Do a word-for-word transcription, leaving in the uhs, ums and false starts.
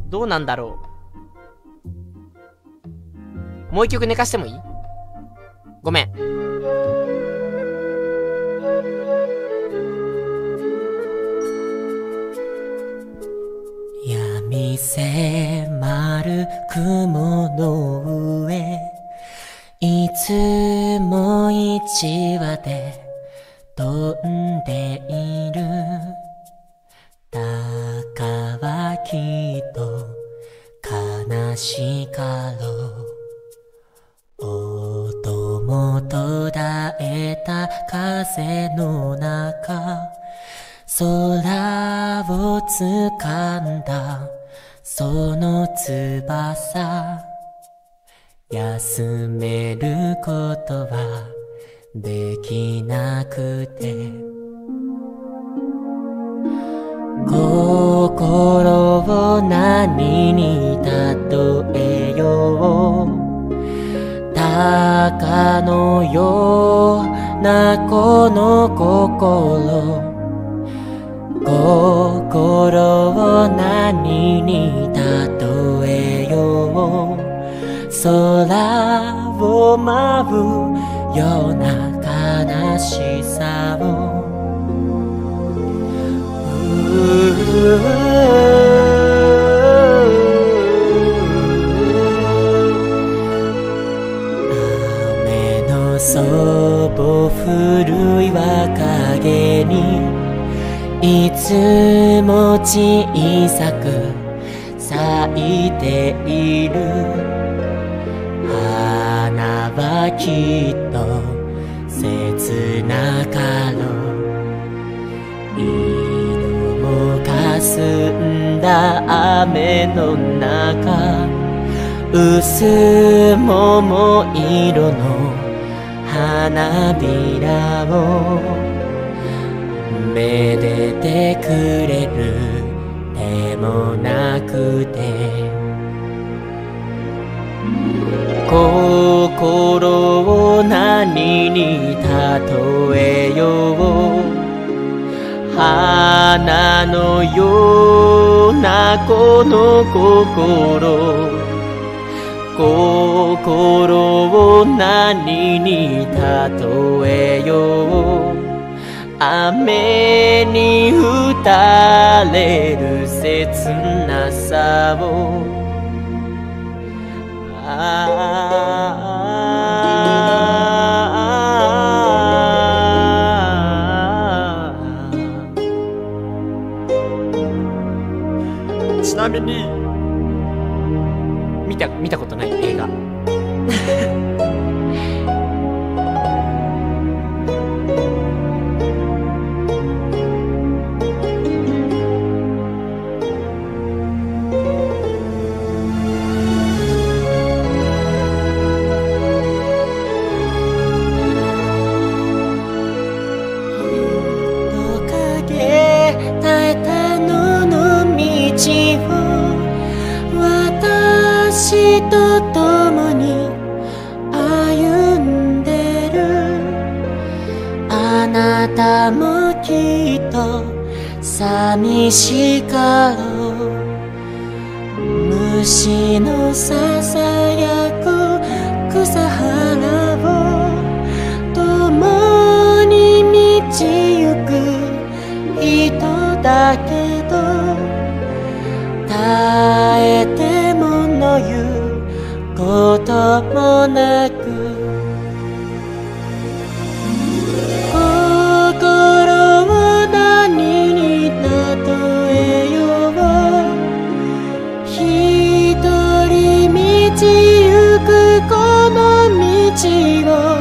どうなんだろう。もう一曲寝かしてもいい？ごめん。 闇迫る雲の上、いつも一羽で飛んでいる。だかはきっと悲しかろう。音も途絶えた風の中、空を掴んだその翼、休めることはできなくて、心を何に例えよう。鷹のようなこの心、心を何に例えよう。空を舞うような悲しさを、雨のそぼ古い若気にいつも小さく咲いている。花はきっと切なかろう。色もかすんだ雨の中、薄桃色の花びらをめでてくれるでもなくて、心を何に例えよう。花のようなこの心、心を何に例えよう。雨に打たれる切なさを、 ちなみに見た見たことない映画私と共に歩んでる。あなたもきっと寂しかろう。虫のささやく草原を共に道行く人だけど、耐えてもの言うこともなく、心を何に例えよう。一人道行くこの道を